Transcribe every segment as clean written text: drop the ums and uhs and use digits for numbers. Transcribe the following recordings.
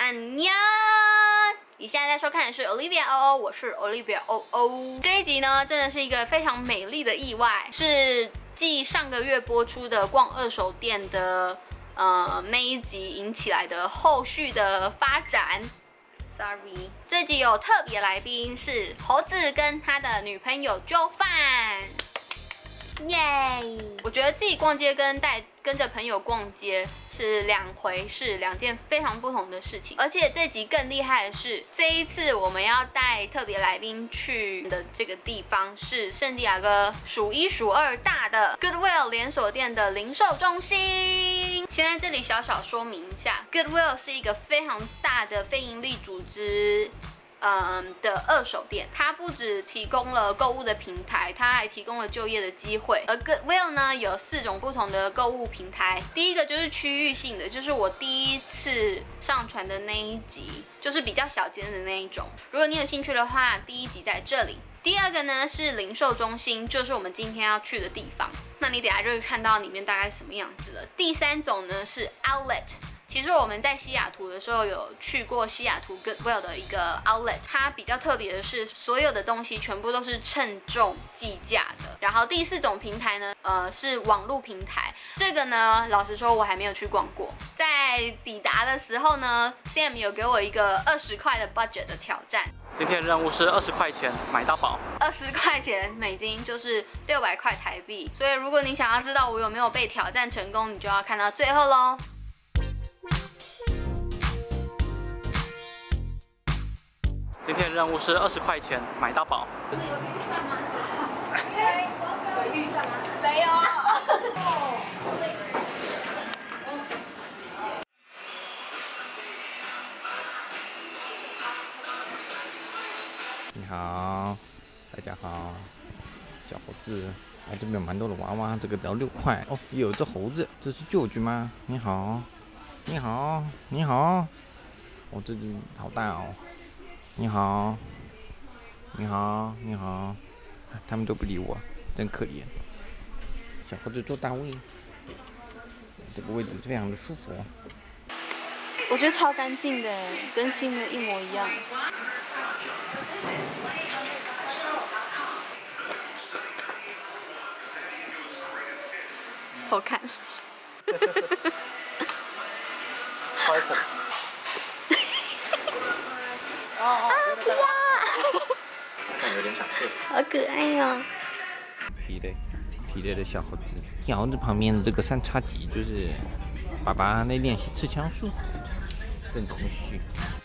安妞，你现在在收看的是 Olivia OO， 我是 Olivia OO。这一集呢，真的是一个非常美丽的意外，是继上个月播出的逛二手店的那一集引起来的后续的发展。Sorry， 这集有特别来宾是猴子跟他的女朋友Jo范。耶！我觉得自己逛街跟着朋友逛街是两回事，两件非常不同的事情。而且这集更厉害的是，这一次我们要带特别来宾去的这个地方是圣地亚哥数一数二大的 Goodwill 连锁店的零售中心。先在这里小小说明一下 ，Goodwill 是一个非常大的非营利组织。的二手店，它不只提供了购物的平台，它还提供了就业的机会。而 Goodwill 呢，有4种不同的购物平台。第一个就是区域性的，就是我第一次上传的那一集，就是比较小间的那一种。如果你有兴趣的话，第一集在这里。第二个呢是零售中心，就是我们今天要去的地方。那你等一下就会看到里面大概什么样子了。第3种呢是 Outlet。其实我们在西雅图的时候有去过西雅图 Goodwill 的一个 outlet， 它比较特别的是，所有的东西全部都是称重计价的。然后第4种平台呢，是网络平台。这个呢，老实说我还没有去逛过。在抵达的时候呢 ，Sam 有给我一个20块的 budget 的挑战。 今天的任务是20块钱买到饱 ，20块钱美金就是600块台币。所以如果你想要知道我有没有被挑战成功，你就要看到最后咯。 今天的任务是20块钱买到饱。 有预算吗？有预算吗？没有。 你好，大家好，小猴子。这边有蛮多的娃娃，这个只要6块哦。有只猴子，这是舅舅吗？你好，你好，你好。哦，这只好大哦。你好，你好，你好，他们都不理我，真可怜。小猴子坐大位，这个位置非常的舒服。 我觉得超干净的，跟新的一模一样。好看。 有点想睡， 好可爱哦！ 疲累的小猴子。小猴子旁边的这个3叉戟就是爸爸在练习刺枪术，正情绪。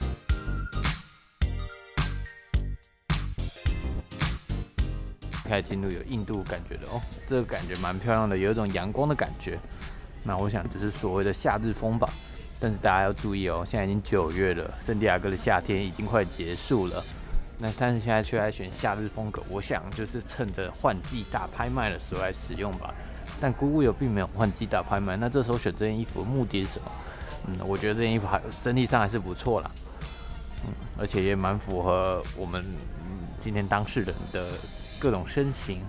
开始进入有印度感觉的哦，这个感觉蛮漂亮的，有一种阳光的感觉。那我想这是所谓的夏日风吧。但是大家要注意哦，现在已经9月了，圣地亚哥的夏天已经快结束了。但是现在却来选夏日风格，我想就是趁着换季大拍卖的时候来使用吧。但Goodwill并没有换季大拍卖，那这时候选这件衣服的目的是什么？我觉得这件衣服整体上还是不错啦。而且也蛮符合我们今天当事人的各种身形。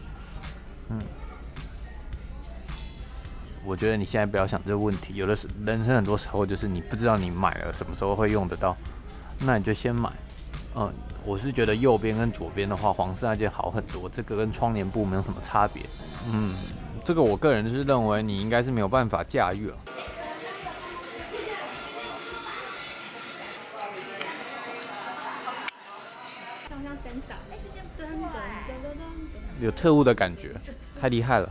我觉得你现在不要想这个问题，有的是人生很多时候就是你不知道你买了什么时候会用得到，那你就先买。我是觉得右边跟左边的话，黄色那件好很多，这个跟窗帘布没有什么差别。这个我个人就是认为你应该是没有办法驾驭了。 像神扫， 有特务的感觉，太厉害了。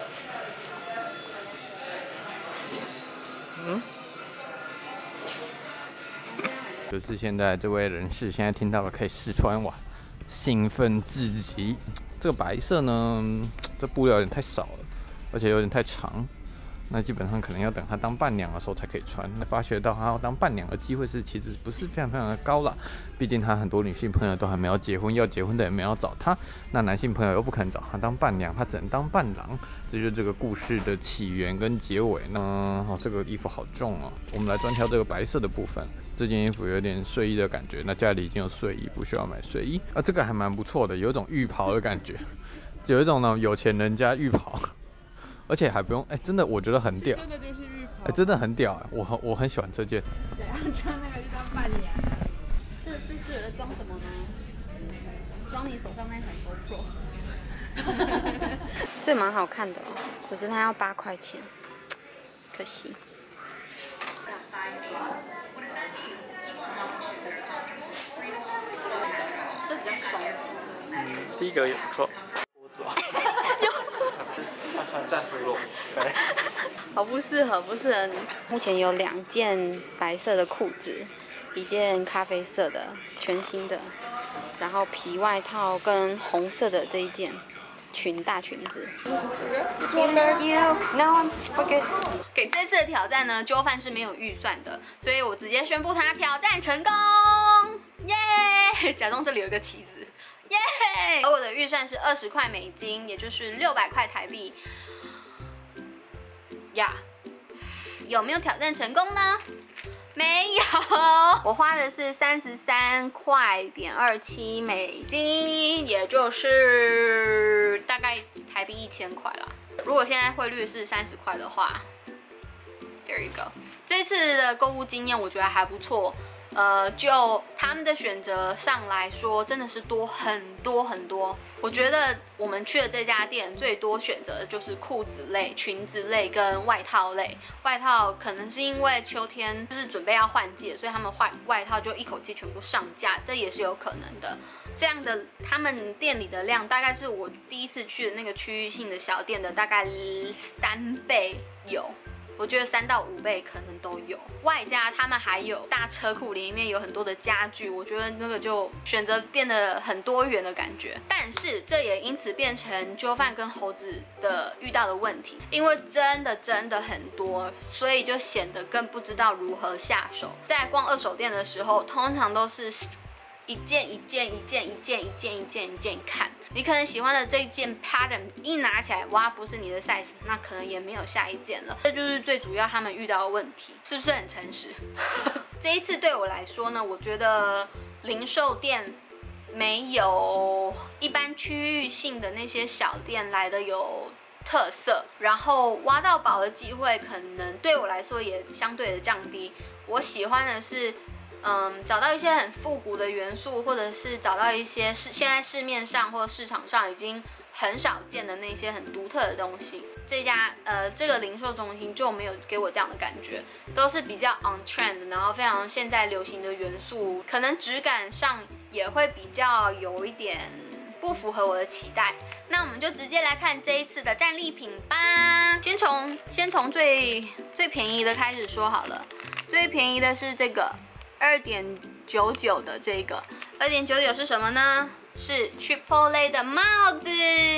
就是现在这位人士现在听到了可以试穿，哇，兴奋至极。这个白色呢，这布料有点太少了，而且有点太长。那基本上可能要等她当伴娘的时候才可以穿。那发觉到她要当伴娘的机会其实不是非常非常的高了，毕竟她很多女性朋友都还没有结婚，要结婚的也没有找她，那男性朋友又不肯找她当伴娘，她只能当伴郎。这就是这个故事的起源跟结尾呢。这个衣服好重哦，我们来专挑这个白色的部分。这件衣服有点睡衣的感觉，那家里已经有睡衣，不需要买睡衣。这个还蛮不错的，有一种浴袍的感觉，有一种呢有钱人家浴袍。而且还不用，真的我觉得很屌。 真的就是浴哎，真的很屌哎，我很喜欢这件。 对，然后穿那个就当半年。 这是适合装什么呢？装你手上那台 GoPro。这蛮好看的哦，可是它要8块钱，可惜。这比较松。 第一个也不错。脖子啊。很赞猪肉。对。 好不适合你。目前有2件白色的裤子，1件咖啡色的全新的，然后皮外套跟红色的这一件大裙子。Thank you. No, I'm okay. 给这次的挑战呢，揪饭是没有预算的，所以我直接宣布他挑战成功，耶！假装这里有一个旗子，耶！而我的预算是20块美金，也就是600块台币。呀，有没有挑战成功呢？没有，我花的是33块27美金，也就是大概台币1000块啦。如果现在汇率是30块的话 ，there you go。这次的购物经验我觉得还不错。就他们的选择上来说，真的是多很多。我觉得我们去的这家店最多选择的就是裤子类、裙子类跟外套类。外套可能是因为秋天就是准备要换季，所以他们外套就一口气全部上架，这也是有可能的。这样的他们店里的量大概是我第一次去的那个区域性的小店的大概3倍有。我觉得3到5倍可能都有，外加他们还有大车库里面有很多的家具，我觉得那个就选择变得很多元的感觉。但是这也因此变成揪饭跟猴子的遇到的问题，因为真的很多，所以就显得更不知道如何下手。在逛二手店的时候，通常都是一件看，你可能喜欢的这一件 pattern 一拿起来，哇，不是你的 size， 那可能也没有下一件了。这就是最主要他们遇到的问题，是不是很诚实？这一次对我来说呢，我觉得零售店没有一般区域性的那些小店来的有特色，然后挖到宝的机会可能对我来说也相对的降低。我喜欢的是找到一些很复古的元素，或者是找到一些现在市面上或者市场上已经很少见的那些很独特的东西。这个零售中心就没有给我这样的感觉，都是比较 on trend， 然后非常现在流行的元素，可能质感上也会比较有一点不符合我的期待。那我们就直接来看这一次的战利品吧。先从最便宜的开始说好了。最便宜的是这个2.99的这个2.99是什么呢？是 Chipotle 的帽子，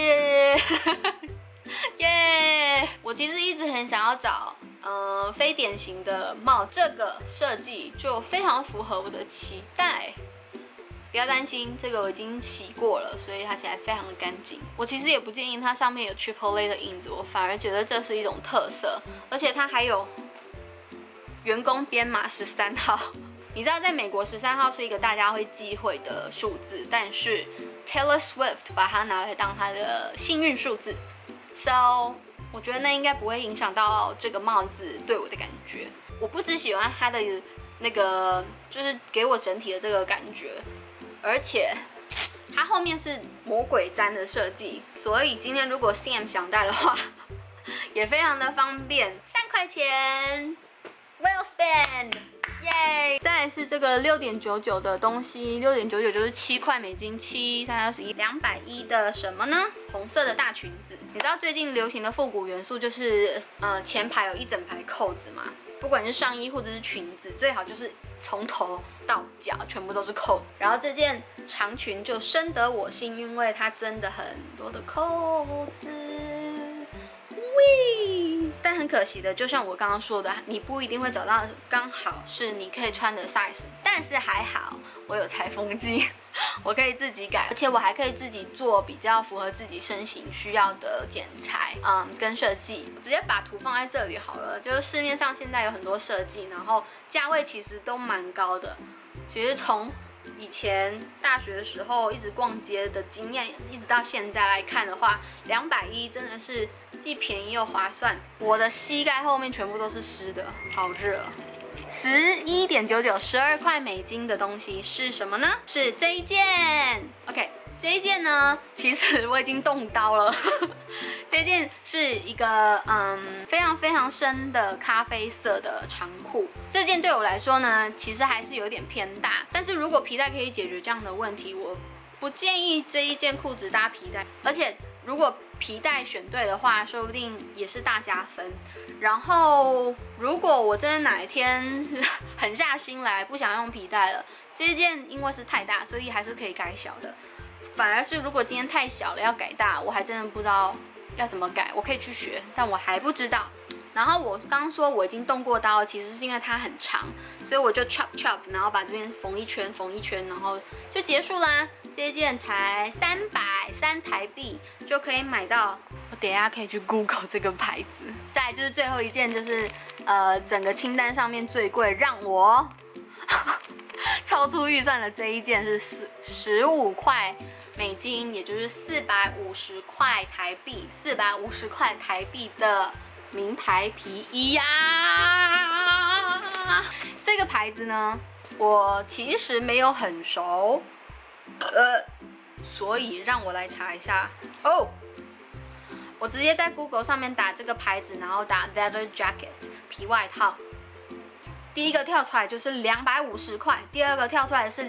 耶！我其实一直很想要找非典型的帽，这个设计就非常符合我的期待。不要担心，这个我已经洗过了，所以它现在非常的干净。我其实也不建议它上面有 Chipotle 的印子，我反而觉得这是一种特色，而且它还有员工编码13号。你知道，在美国13号是一个大家会忌讳的数字，但是 Taylor Swift 把它拿来当它的幸运数字 ，so 我觉得那应该不会影响到这个帽子对我的感觉。我不只喜欢它的那个，就是给我整体的这个感觉，而且它后面是魔鬼毡的设计，所以今天如果 Sam 想戴的话，也非常的方便。3块钱 ，well spent。耶！再来是这个6.99的东西，6.99就是7块美金，7、3、21、210的什么呢？红色的大裙子。你知道最近流行的复古元素就是前排有一整排扣子嘛？不管是上衣或者是裙子，最好就是从头到脚全部都是扣子。然后这件长裙就深得我心，因为它真的很多的扣子。喂！但很可惜的，就像我刚刚说的，你不一定会找到刚好是你可以穿的 size， 但是还好我有裁缝机，我可以自己改，而且我还可以自己做比较符合自己身形需要的剪裁，跟设计。我直接把图放在这里好了，就是市面上现在有很多设计，然后价位其实都蛮高的，其实从以前大学的时候一直逛街的经验，一直到现在来看的话，210真的是既便宜又划算。我的膝盖后面全部都是湿的，好热。11.99，12块美金的东西是什么呢？是这一件。OK， 这一件呢，其实我已经动刀了。这件是一个非常深的咖啡色的长裤。这件对我来说呢，其实还是有点偏大。但是如果皮带可以解决这样的问题，我不建议这一件裤子搭皮带。而且如果皮带选对的话，说不定也是大加分。然后如果我真的哪一天狠下心来不想用皮带了，这一件因为是太大，所以还是可以改小的。反而是如果今天太小了要改大，我还真的不知道要怎么改。我可以去学，但我还不知道。然后我刚刚说我已经动过刀了，其实是因为它很长，所以我就 chop， 然后把这边缝一圈，然后就结束啦。这一件才330台币就可以买到。我等一下可以去 Google 这个牌子。再来就是最后一件，就是整个清单上面最贵，让我超出预算的这一件是15块美金，也就是450块台币，450块台币的名牌皮衣呀。这个牌子呢，我其实没有很熟，所以让我来查一下哦。我直接在 Google 上面打这个牌子，然后打 leather jacket 皮外套，第一个跳出来就是250块，第二个跳出来是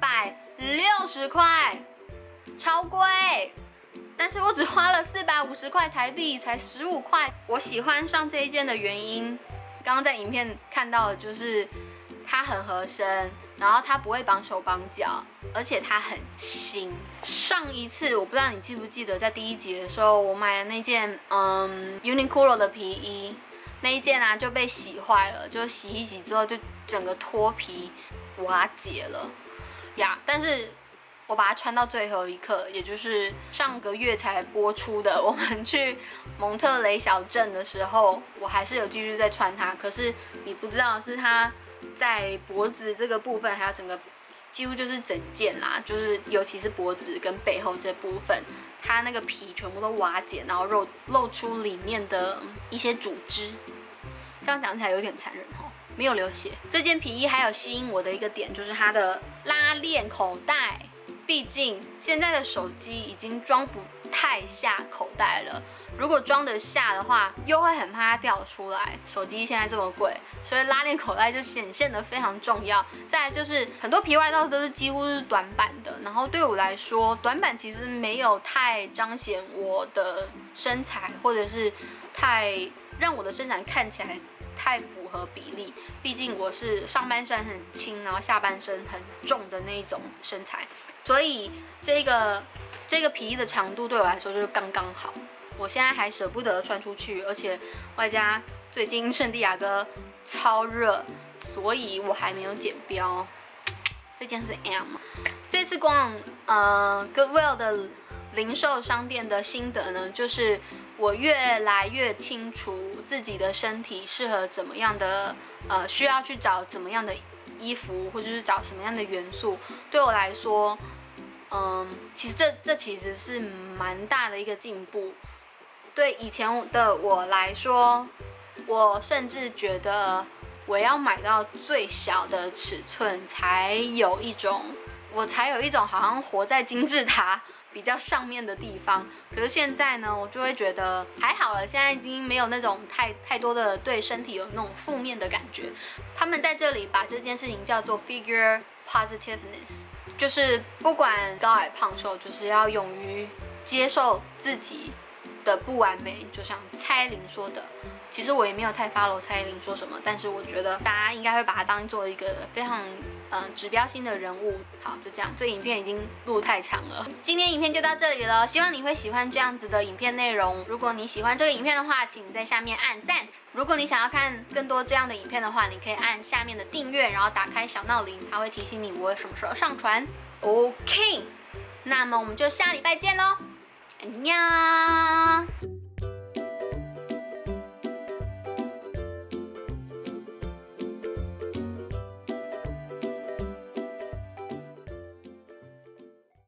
260块，超贵。但是我只花了450块台币，才15块。我喜欢上这一件的原因，刚刚在影片看到的就是它很合身，然后它不会绑手绑脚，而且它很新。上一次我不知道你记不记得，在第1集的时候，我买了那件Uniqlo 的皮衣，那一件啊就被洗坏了，就洗一洗之后就整个脱皮瓦解了呀。但是我把它穿到最后一刻，也就是上个月才播出的，我们去蒙特雷小镇的时候，我还是有继续在穿它。可是你不知道的是，它在脖子这个部分，还有整个几乎就是整件啦，就是尤其是脖子跟背后这部分，它那个皮全部都瓦解，然后露出里面的一些组织。这样讲起来有点残忍哦，没有流血。这件皮衣还有吸引我的一个点，就是它的拉链口袋。毕竟现在的手机已经装不太下口袋了，如果装得下的话，又会很怕它掉出来。手机现在这么贵，所以拉链口袋就显现得非常重要。再来就是很多皮外套都是几乎是短版的，然后对我来说，短版其实没有太彰显我的身材，或者是太让我的身材看起来太符合比例。毕竟我是上半身很轻，然后下半身很重的那一种身材。所以这个皮衣的长度对我来说就是刚刚好，我现在还舍不得穿出去，而且外加最近圣地亚哥超热，所以我还没有剪标。这件是 M。这次逛Goodwill 的零售商店的心得呢，就是我越来越清楚自己的身体适合怎么样的需要去找怎么样的衣服，或者是找什么样的元素。对我来说，其实这其实是蛮大的一个进步。对以前的我来说，我甚至觉得我要买到最小的尺寸才有一种好像活在金字塔比较上面的地方。可是现在呢，我就会觉得还好了，现在已经没有那种太多的对身体有那种负面的感觉。他们在这里把这件事情叫做 figure positiveness， 就是不管高矮胖瘦，就是要勇于接受自己的不完美。就像蔡依林说的，其实我也没有太 follow 蔡依林说什么，但是我觉得大家应该会把它当做一个非常指标性的人物。好，就这样，这影片已经录太长了，今天影片就到这里了，希望你会喜欢这样子的影片内容。如果你喜欢这个影片的话，请在下面按赞。如果你想要看更多这样的影片的话，你可以按下面的订阅，然后打开小闹铃，它会提醒你我什么时候上传。OK， 那么我们就下礼拜见喽，안녕。